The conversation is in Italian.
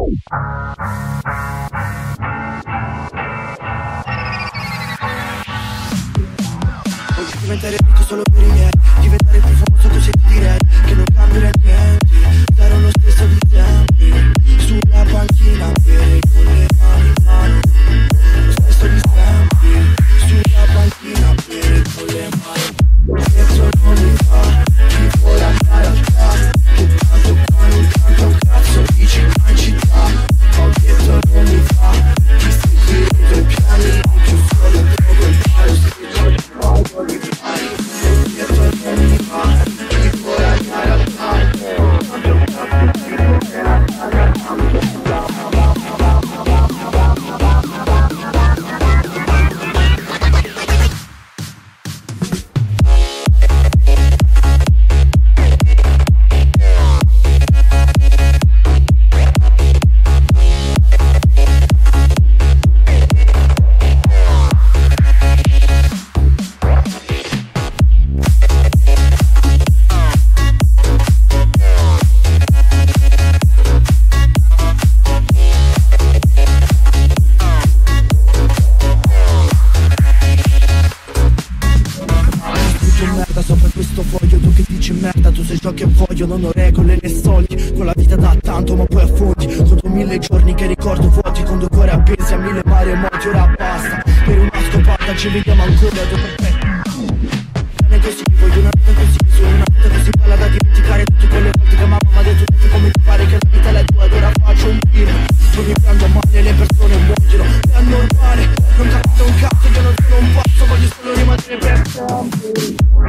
Voglio diventare ricco solo per i miei, diventare più famoso così ti direi che non cambierà niente, sarò lo stesso di sempre, sulla panchina bere con le mani in mano, lo stesso di sempre, sulla panchina bere con le mani. Questo non mi fa, chi vuole andare al bar, che tanto qua non canta un cazzo, dici qua in città. Ho detto non mi fa, chi stai qui dentro i piani, più solo dopo il palo, se ti giochi poi con i piani. Ho detto non mi fa, chi vuole andare al bar, tanto un cazzo, dici che la casa tanto sopra questo foglio, tu che dici merda, tu sei ciò che voglio, non ho regole né soldi, con la vita da tanto ma poi affondi, conto 1000 giorni che ricordo vuoti, con 2 cuori appesi a 1000 mari e morti, ora basta, per una scopata ci vediamo ancora dopo te. Bene così, voglio una vita così, solo una vita così bella da dimenticare tutte quelle volte che mamma mi ha detto tutti come ti pare che la vita è la tua ed ora faccio un film, poi mi prendo male, le persone muoiono, è normale, non capito un cazzo, io non sono un pazzo, voglio solo rimanere per sempre.